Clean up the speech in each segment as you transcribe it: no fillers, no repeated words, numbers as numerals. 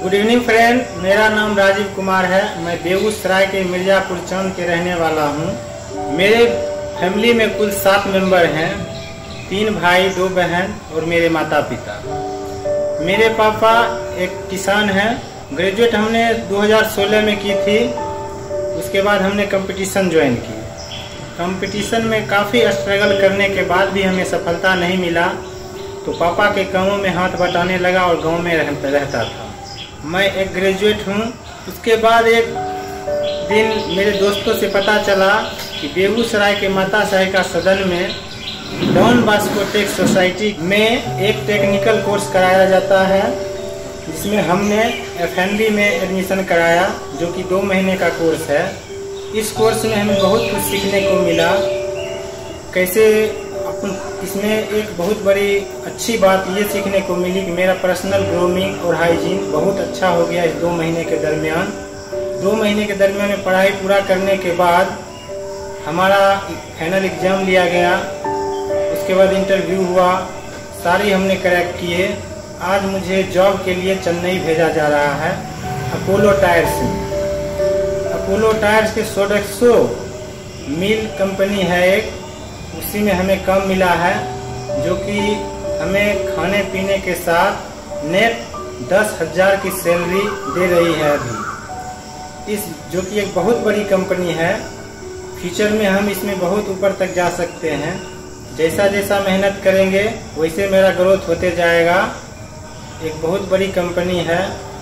Good evening friend, मेरा नाम राजीव कुमार है। मैं बेगूसराय के मिर्जापुर चौक के रहने वाला हूँ। मेरे फैमिली में कुल 7 मेंबर हैं, 3 भाई 2 बहन और मेरे माता पिता। मेरे पापा एक किसान हैं। ग्रेजुएट हमने 2016 में की थी। उसके बाद हमने कंपटीशन ज्वाइन की। कंपटीशन में काफ़ी स्ट्रगल करने के बाद भी हमें सफलता नहीं मिला, तो पापा के कामों में हाथ बटाने लगा और गांव में रहता था। मैं एक ग्रेजुएट हूँ। उसके बाद एक दिन मेरे दोस्तों से पता चला कि बेगूसराय के माता सहायिका सदन में डॉन बॉस्को टेक सोसाइटी में एक टेक्निकल कोर्स कराया जाता है, जिसमें हमने FNB में एडमिशन कराया, जो कि 2 महीने का कोर्स है। इस कोर्स में हमें बहुत कुछ सीखने को मिला। कैसे इसमें एक बहुत बड़ी अच्छी बात ये सीखने को मिली कि मेरा पर्सनल ग्रूमिंग और हाइजीन बहुत अच्छा हो गया इस 2 महीने के दरमियान। 2 महीने के दरमियान में पढ़ाई पूरा करने के बाद हमारा फाइनल एग्जाम लिया गया। उसके बाद इंटरव्यू हुआ, सारी हमने क्रैक किए। आज मुझे जॉब के लिए चेन्नई भेजा जा रहा है अपोलो टायर्स में। अपोलो टायर्स के सोडेक्सो मिल कंपनी है एक, उसी में हमें काम मिला है, जो कि हमें खाने पीने के साथ नेट 10,000 की सैलरी दे रही है अभी। जो कि एक बहुत बड़ी कंपनी है। फ्यूचर में हम इसमें बहुत ऊपर तक जा सकते हैं। जैसा जैसा मेहनत करेंगे वैसे मेरा ग्रोथ होते जाएगा। एक बहुत बड़ी कंपनी है।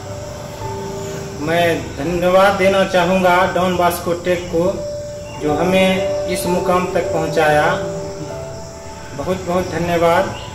मैं धन्यवाद देना चाहूँगा डॉन बॉस्को टेक को, जो हमें इस मुकाम तक पहुंचाया। बहुत बहुत धन्यवाद।